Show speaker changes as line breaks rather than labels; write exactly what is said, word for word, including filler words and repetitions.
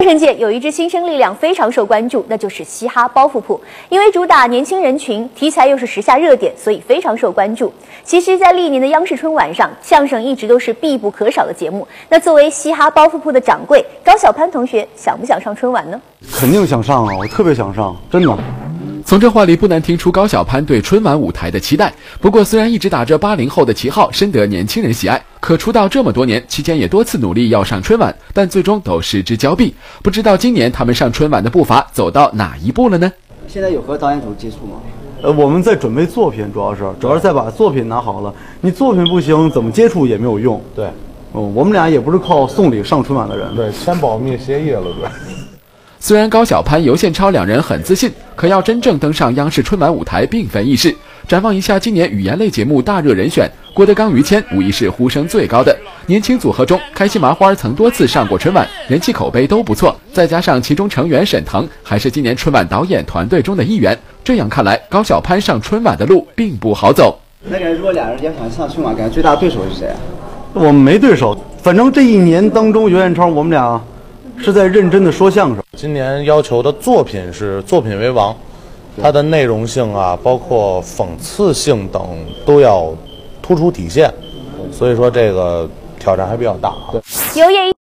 相声界有一支新生力量非常受关注，那就是嘻哈包袱铺。因为主打年轻人群，题材又是时下热点，所以非常受关注。其实，在历年的央视春晚上，相声一直都是必不可少的节目。那作为嘻哈包袱铺的掌柜，高晓攀同学想不想上春晚呢？
肯定想上啊，我特别想上，真的。
从这话里不难听出高晓攀对春晚舞台的期待。不过，虽然一直打着八零后的旗号，深得年轻人喜爱，可出道这么多年，期间也多次努力要上春晚，但最终都失之交臂。不知道今年他们上春晚的步伐走到哪一步了呢？
现在有和导演组接触吗？
呃，我们在准备作品，主要是主要是在把作品拿好了。你作品不行，怎么接触也没有用。
对，
嗯，我们俩也不是靠送礼上春晚的人。
对，签保密协议了，对。
虽然高晓攀、尤宪超两人很自信，可要真正登上央视春晚舞台并非易事。展望一下今年语言类节目大热人选，郭德纲、于谦无疑是呼声最高的。年轻组合中，开心麻花曾多次上过春晚，人气口碑都不错。再加上其中成员沈腾还是今年春晚导演团队中的一员，这样看来，高晓攀上春晚的路并不好走。
那个如果俩人要想上春晚，感觉最大的对手是谁啊？
我们没对手，反正这一年当中，尤宪超我们俩。 是在认真的说相声。
今年要求的作品是作品为王，它的内容性啊，包括讽刺性等都要突出体现，所以说这个挑战还比较大。对，
有演。